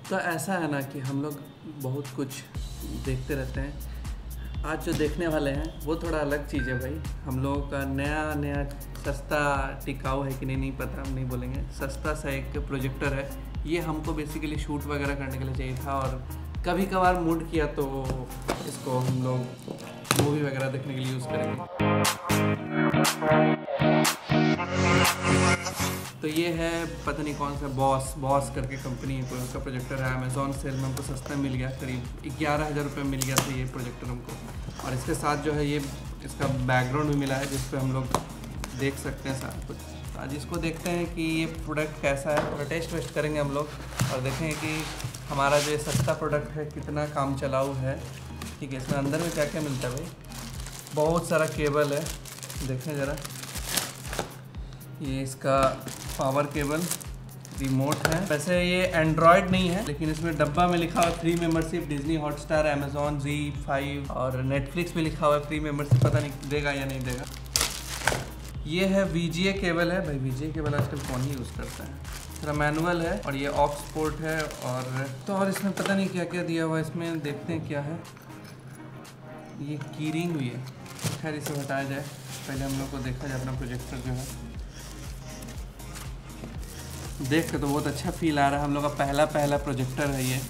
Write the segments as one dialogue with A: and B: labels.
A: तो ऐसा है ना कि हम लोग बहुत कुछ देखते रहते हैं। आज जो देखने वाले हैं वो थोड़ा अलग चीज़ है भाई। हम लोगों का नया नया सस्ता टिकाऊ है कि नहीं पता, हम नहीं बोलेंगे, सस्ता सा एक प्रोजेक्टर है। ये हमको बेसिकली शूट वगैरह करने के लिए चाहिए था और कभी कभार मूड किया तो इसको हम लोग मूवी वगैरह देखने के लिए यूज़ करेंगे। तो ये है पता नहीं कौन सा बॉस करके कंपनी है, कोई उसका प्रोजेक्टर है। अमेज़ॉन सेल में हमको सस्ता मिल गया, करीब 11,000 रुपये मिल गया था ये प्रोजेक्टर हमको। और इसके साथ जो है ये इसका बैकग्राउंड भी मिला है जिस पे हम लोग देख सकते हैं सारा कुछ। तो आज इसको देखते हैं कि ये प्रोडक्ट कैसा है, थोड़ा टेस्ट वेस्ट करेंगे हम लोग और देखेंगे कि हमारा जो ये सस्ता प्रोडक्ट है कितना काम चलाऊ है। ठीक है, इसमें अंदर में क्या क्या मिलता है भाई। बहुत सारा केबल है, देखें ज़रा। ये इसका पावर केबल, रिमोट है। वैसे ये एंड्रॉयड नहीं है लेकिन इसमें डब्बा में लिखा हुआ है free membership, Disney Hotstar, Amazon Z5 और नेटफ्लिक्स में लिखा हुआ है फ्री मेंबरशिप। पता नहीं देगा या नहीं देगा। ये है VGA केबल है भाई। VGA केबल आजकल कौन ही यूज़ करता है। थोड़ा मैनुअल है और ये ऑक्स पोर्ट है और इसमें पता नहीं क्या क्या दिया हुआ है। इसमें देखते हैं क्या है। ये कीरिंग हुई है, खैर इसे हटाया जाए, पहले हम लोग को देखा जाए अपना प्रोजेक्टर जो है। देख के तो बहुत अच्छा फील आ रहा है, हम लोग का पहला प्रोजेक्टर है ये।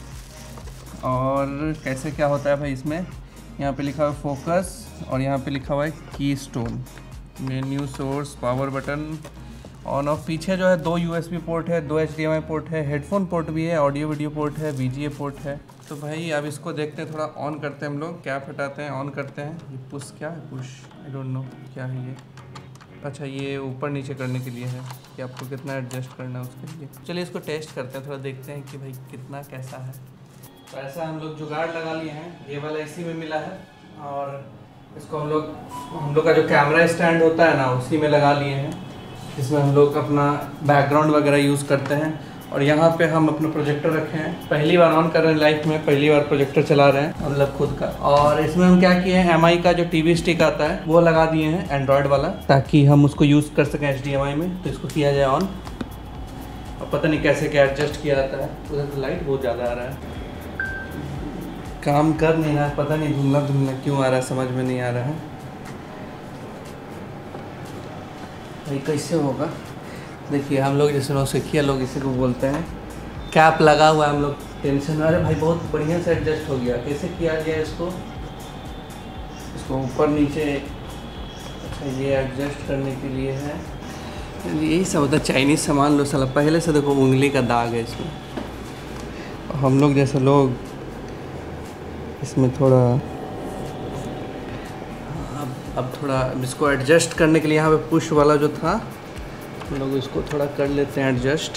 A: और कैसे क्या होता है भाई इसमें, यहाँ पे लिखा हुआ है फोकस और यहाँ पे लिखा हुआ है की stone, menu, source, power button, on off. पीछे जो है 2 USB पोर्ट है, 2 HDMI पोर्ट है, हेडफोन पोर्ट भी है, ऑडियो वीडियो पोर्ट है, VGA पोर्ट है। तो भाई अब इसको देखते हैं, थोड़ा ऑन करते हैं हम लोग, कैप हटाते हैं, ऑन करते हैं। ये पुश क्या है, पुश आई डोंट नो क्या है ये। अच्छा, ये ऊपर नीचे करने के लिए है कि आपको कितना एडजस्ट करना है उसके लिए। चलिए इसको टेस्ट करते हैं, थोड़ा देखते हैं कि भाई कितना कैसा है। तो ऐसा हम लोग जुगाड़ लगा लिए हैं, ये वाला इसी में मिला है और इसको हम लोग का जो कैमरा स्टैंड होता है ना उसी में लगा लिए हैं। इसमें हम लोग अपना बैकग्राउंड वगैरह यूज़ करते हैं और यहाँ पे हम अपना प्रोजेक्टर रखे हैं। पहली बार ऑन कर रहे हैं लाइफ में, पहली बार प्रोजेक्टर चला रहे हैं मतलब खुद का। और इसमें हम क्या किए हैं, MI का जो TV स्टिक आता है वो लगा दिए हैं, एंड्रॉयड वाला, ताकि हम उसको यूज़ कर सकें HDMI में। तो इसको किया जाए ऑन और पता नहीं कैसे क्या एडजस्ट किया जाता है। उधर तो लाइट बहुत ज़्यादा आ रहा है, काम कर नहीं रहा है, पता नहीं धुंधला धुंधला क्यों आ रहा है, समझ में नहीं आ रहा है भाई कैसे होगा। देखिए हम लोग जैसे नौसिखिया लोग इसी को बोलते हैं, कैप लगा हुआ है, हम लोग टेंशन। अरे भाई बहुत बढ़िया से एडजस्ट हो गया। कैसे किया गया इसको ऊपर नीचे। अच्छा, ये एडजस्ट करने के लिए है। यही सब होता है, चाइनीज़ सामान लो साला। पहले से देखो उंगली का दाग है इसमें। हम लोग जैसे लोग इसमें थोड़ा अब थोड़ा इसको एडजस्ट करने के लिए यहाँ पे पुश वाला जो था हम लोग इसको थोड़ा कर लेते हैं एडजस्ट।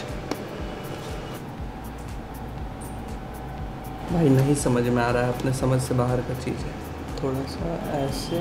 A: भाई नहीं समझ में आ रहा है, अपने समझ से बाहर का चीज़ है। थोड़ा सा ऐसे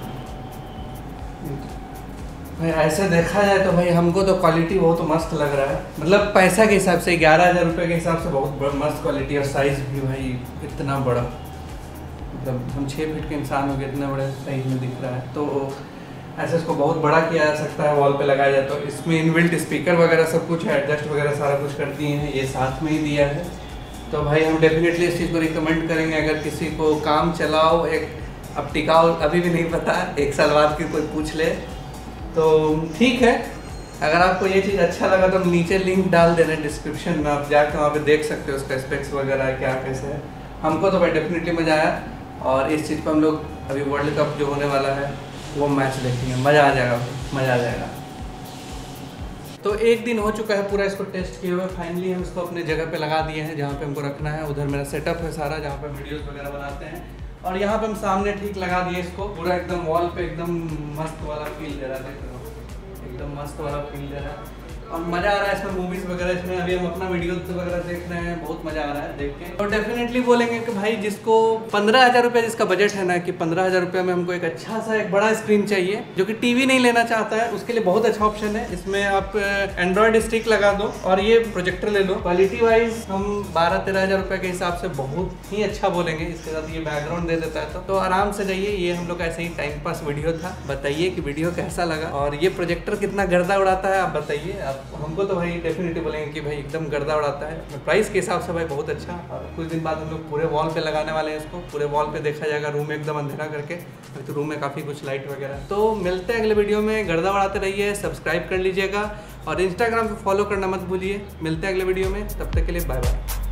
A: भाई, ऐसे देखा जाए तो भाई हमको तो क्वालिटी बहुत मस्त लग रहा है। मतलब पैसा के हिसाब से 11,000 रुपये के हिसाब से बहुत मस्त क्वालिटी। और साइज़ भी भाई इतना बड़ा, मतलब हम 6 फीट के इंसान हो गए, इतने बड़े साइज में दिख रहा है। तो ऐसे इसको बहुत बड़ा किया जा सकता है, वॉल पे लगाया जाए तो। इसमें इनबिल्ट स्पीकर वगैरह सब कुछ है, एडजस्ट वगैरह सारा कुछ कर दिए हैं, ये साथ में ही दिया है। तो भाई हम डेफिनेटली इस चीज़ को रिकमेंड करेंगे। अगर किसी को काम चलाओ, एक अब टिकाऊ अभी भी नहीं पता, 1 साल बाद की कोई पूछ ले तो ठीक है। अगर आपको ये चीज़ अच्छा लगा तो हम नीचे लिंक डाल दे रहे हैं डिस्क्रिप्शन में, आप जाकर वहाँ पर देख सकते हो उसका स्पेक्स वगैरह क्या कैसे है। हमको तो भाई डेफिनेटली मज़ा आया और इस चीज़ पर हम लोग अभी वर्ल्ड कप जो होने वाला है वो मैच देखेंगे, मज़ा आ जाएगा, मज़ा आ जाएगा। तो 1 दिन हो चुका है पूरा इसको टेस्ट किए हुए। फाइनली हम इसको अपने जगह पे लगा दिए हैं जहाँ पे हमको रखना है। उधर मेरा सेटअप है सारा, जहाँ पे वीडियोस वगैरह बनाते हैं। और यहाँ पे हम सामने ठीक लगा दिए इसको, पूरा एकदम वॉल पे एकदम मस्त वाला फील दे रहा है, देख रहे हो, एकदम मस्त वाला फील दे रहा है और मज़ा आ रहा है इसमें। मूवीज़ वगैरह इसमें अभी हम अपना वीडियो वगैरह देख रहे हैं, बहुत मज़ा आ रहा है देख के। और डेफिनेटली बोलेंगे कि भाई जिसको 15,000 रुपये जिसका बजट है ना, कि 15,000 रुपये में हमको एक अच्छा सा एक बड़ा स्क्रीन चाहिए, जो कि TV नहीं लेना चाहता है, उसके लिए बहुत अच्छा ऑप्शन है। इसमें आप एंड्रॉयड स्टिक लगा दो और ये प्रोजेक्टर ले लो। क्वालिटी वाइज हम 12-13,000 रुपये के हिसाब से बहुत ही अच्छा बोलेंगे। इसके साथ ये बैकग्राउंड दे देता है तो आराम से जाइए। ये हम लोग का ऐसे ही टाइम पास वीडियो था। बताइए कि वीडियो कैसा लगा और ये प्रोजेक्टर कितना गर्दा उड़ाता है, आप बताइए। आप हमको तो भाई डेफिनेटली बोलेंगे कि भाई एकदम गर्दा उड़ाता है। प्राइस के हिसाब से भाई बहुत अच्छा। और कुछ दिन बाद हम लोग पूरे वॉल पे लगाने वाले हैं इसको। पूरे वॉल पे देखा जाएगा, रूम एकदम अंधेरा करके। तो रूम में काफ़ी कुछ लाइट वगैरह। तो मिलते हैं अगले वीडियो में। गर्दा उड़ाते रहिए, सब्सक्राइब कर लीजिएगा और इंस्टाग्राम पे फॉलो करना मत भूलिए। मिलते हैं अगले वीडियो में, तब तक के लिए बाय बाय।